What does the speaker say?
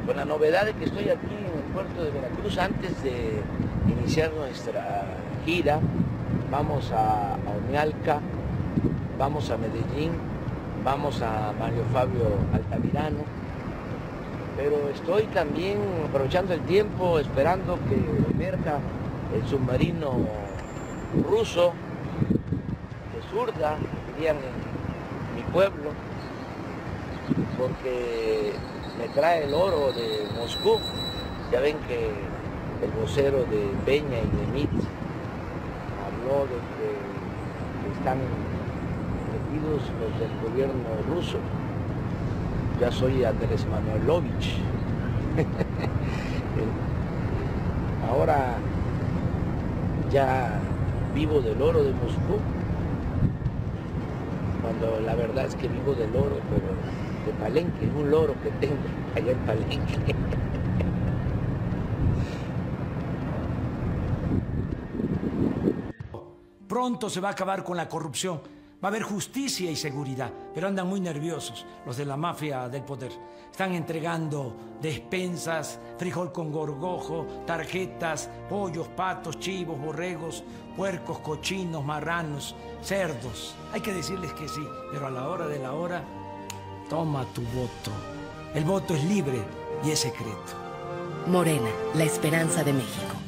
con la novedad de que estoy aquí en el puerto de Veracruz antes de iniciar nuestra gira. Vamos a Omialca, vamos a Medellín, vamos a Mario Fabio Altamirano, pero estoy también aprovechando el tiempo, esperando que emerja el submarino ruso de Surda, dirían en mi pueblo, porque me trae el oro de Moscú. Ya ven que el vocero de Peña y de Mit habló de que están metidos los del gobierno ruso. Ya soy Andrés Manuelovich. Ahora ya vivo del oro de Moscú, cuando la verdad es que vivo del oro, pero de Palenque, es un loro que tengo allá en Palenque. Pronto se va a acabar con la corrupción, va a haber justicia y seguridad, pero andan muy nerviosos los de la mafia del poder. Están entregando despensas, frijol con gorgojo, tarjetas, pollos, patos, chivos, borregos, puercos, cochinos, marranos, cerdos. Hay que decirles que sí, pero a la hora de la hora, toma tu voto. El voto es libre y es secreto. Morena, la esperanza de México.